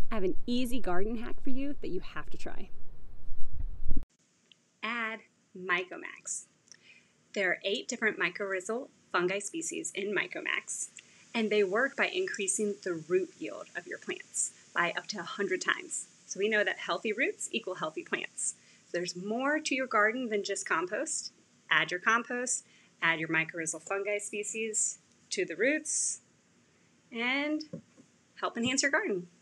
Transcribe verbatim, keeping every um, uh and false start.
I have an easy garden hack for you that you have to try. Add MycoMaxx. There are eight different mycorrhizal fungi species in MycoMaxx, and they work by increasing the root yield of your plants by up to one hundred times. So we know that healthy roots equal healthy plants. So there's more to your garden than just compost. Add your compost, add your mycorrhizal fungi species to the roots, and help enhance your garden.